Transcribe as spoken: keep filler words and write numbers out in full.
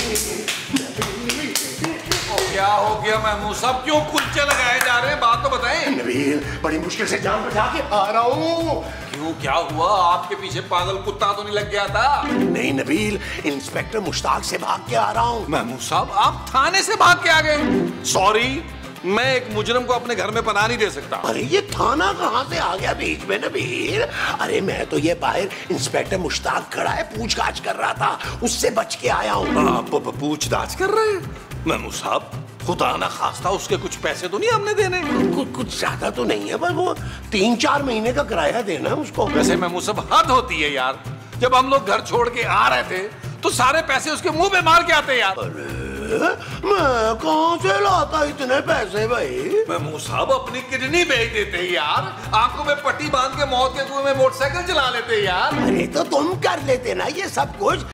क्या हो गया महमूद साहब, क्यों कुल्चे लगाए जा रहे हैं? बात तो बताएं। नबील, बड़ी मुश्किल से जान बचा के आ रहा हूँ। क्यों, क्या हुआ? आपके पीछे पागल कुत्ता तो नहीं लग गया था? नहीं नबील, इंस्पेक्टर मुश्ताक से भाग के आ रहा हूँ। महमूद साहब, आप थाने से भाग के आ गए? सॉरी, मैं एक मुजरिम को अपने घर में पनाह नहीं दे सकता। अरे ये थाना कहाँ से आ गया बीच में नबील? अरे मैं तो ये बाहर इंस्पेक्टर मुश्ताक खड़ा है, पूछताछ कर रहा था, उससे बच के आया हूँ। आप पूछताछ कर रहे हैं? महमूद साहब, खुदा ना खास्ता उसके कुछ पैसे तो नहीं हमने देने? कुछ कुछ ज्यादा तो नहीं है, बस वो तीन चार महीने का किराया देना है उसको। वैसे महमूद साहब, हद होती है यार। जब हम लोग घर छोड़ के आ रहे थे तो सारे पैसे उसके मुंह पे मार के आते यार। मैं कहाँ से लाता इतने पैसे भाई? महमूद साहब, अपनी किडनी बेच देते यार, आंखों में पट्टी बांध के मौत के कुएं में मोटरसाइकिल चला लेते यार। अरे तो तुम कर लेते ना ये सब कुछ।